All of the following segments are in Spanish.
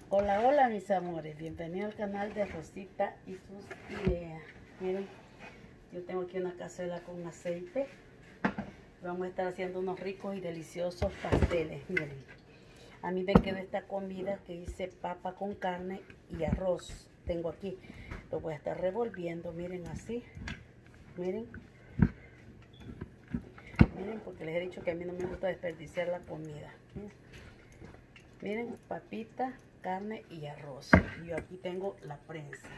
Hola, hola mis amores, bienvenido al canal de Rosita y sus ideas. Miren, yo tengo aquí una cazuela con aceite. Vamos a estar haciendo unos ricos y deliciosos pasteles. Miren, a mí me quedó esta comida que hice papa con carne y arroz. Tengo aquí, lo voy a estar revolviendo, miren así. Miren, miren, porque les he dicho que a mí no me gusta desperdiciar la comida. Miren, papita, carne y arroz. Y yo aquí tengo la prensa.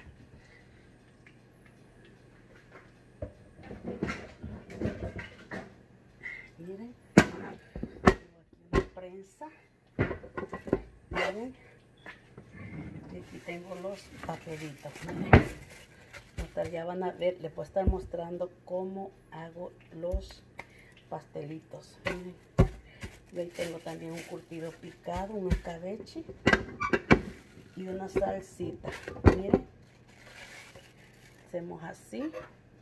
Miren, tengo aquí una prensa. Miren, y aquí tengo los papelitos. Miren, ya van a ver, les voy a estar mostrando cómo hago los pastelitos. Miren, y ahí tengo también un curtido picado, un escabeche y una salsita. Miren, hacemos así.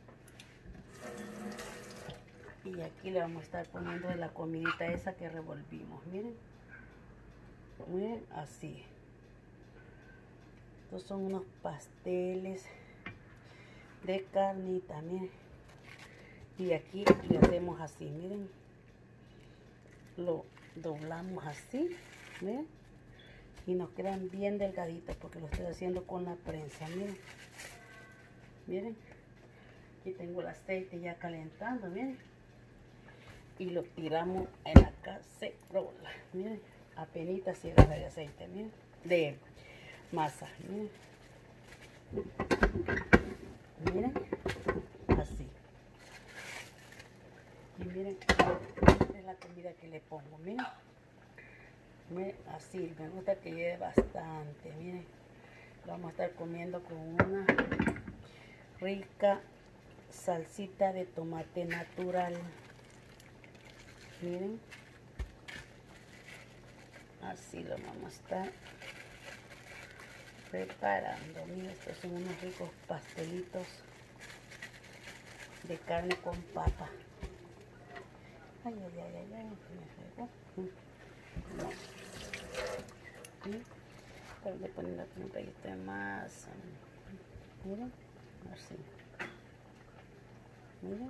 Y aquí le vamos a estar poniendo de la comidita esa que revolvimos. Miren, miren así. Estos son unos pasteles de carnita, miren. Y aquí le hacemos así, miren. Lo doblamos así, miren. Y nos quedan bien delgaditos porque lo estoy haciendo con la prensa, miren. Miren. Aquí tengo el aceite ya calentando, miren. Y lo tiramos en la cacerola, miren. Apenitas si agarra de aceite, miren. De masa, miren. Miren. Así. Y miren, esta es la comida que le pongo, miren. Miren, así, me gusta que lleve bastante, miren. Lo vamos a estar comiendo con una rica salsita de tomate natural. Miren. Así lo vamos a estar preparando. Miren, estos son unos ricos pastelitos de carne con papa. Ay, ay, ay, ay, ay, me pegó. No. ¿Sí? Pero le ponen aquí un poquito de masa. Miren, así. Miren.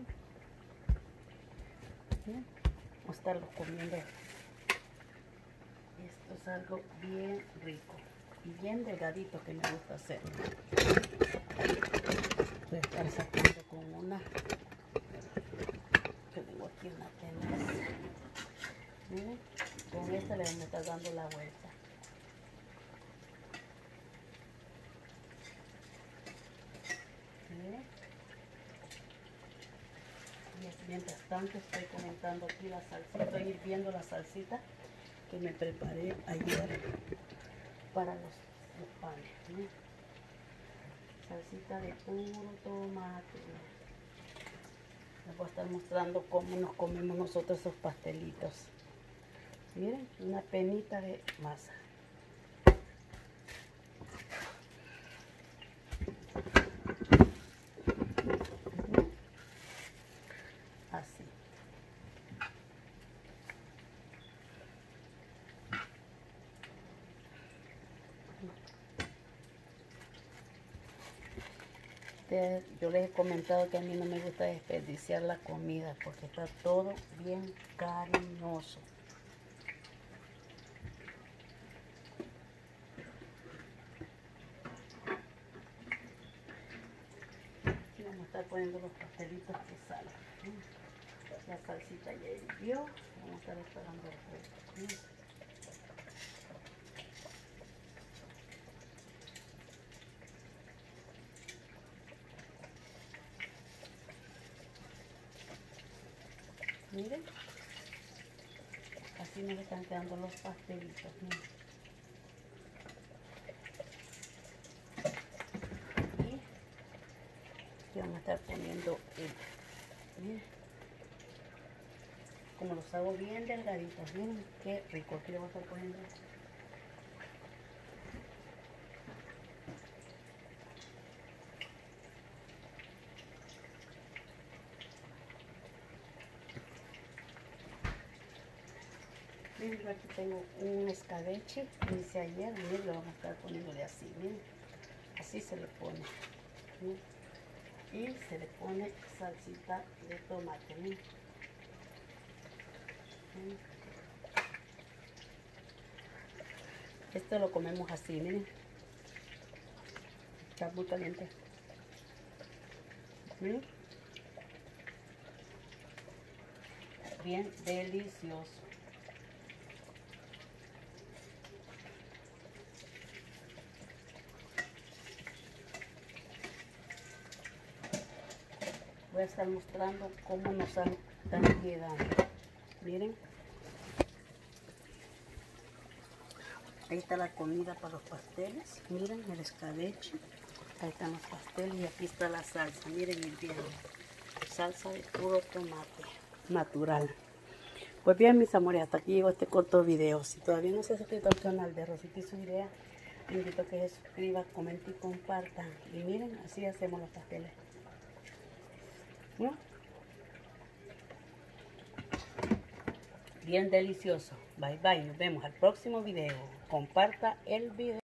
Miren. Vamos a estarlo comiendo. Esto es algo bien rico y bien delgadito que me gusta hacer. Voy a estar sacando con una que tengo aquí una tenaz. Miren, con esta le vamos a estar dando la vuelta. Miren. Y mientras tanto estoy comentando aquí la salsita, estoy hirviendo la salsita que me preparé ayer para los panes. Miren. Salsita de puro tomate. Les voy a estar mostrando cómo nos comemos nosotros esos pastelitos. Miren, una penita de masa. Así. Yo les he comentado que a mí no me gusta desperdiciar la comida porque está todo bien cariñoso. Aquí vamos a estar poniendo los pastelitos que salen. La salsita ya hirvió. Vamos a estar esperando el resto. Miren, así nos están quedando los pastelitos. Miren. Y vamos a estar poniendo miren, como los hago bien delgaditos. Miren qué rico. Aquí le voy a estar poniendo. ejemplo, aquí tengo un escabeche que hice ayer. Miren, lo vamos a estar poniéndole así. Miren, así se le pone. Miren. Y se le pone salsita de tomate. Miren. Miren. Esto lo comemos así, miren. Está muy caliente. Miren. Bien delicioso. Voy a estar mostrando cómo nos están quedando. Miren. Ahí está la comida para los pasteles. Miren el escabeche. Ahí están los pasteles y aquí está la salsa. Miren el bien. Salsa de puro tomate natural. Pues bien, mis amores, hasta aquí llegó este corto video. Si todavía no se ha suscrito al canal de Rosita y su Idea, les invito a que se suscriban, comenten y compartan. Y miren, así hacemos los pasteles. ¿No? Bien delicioso. Bye bye. Nos vemos al próximo video. Comparta el video.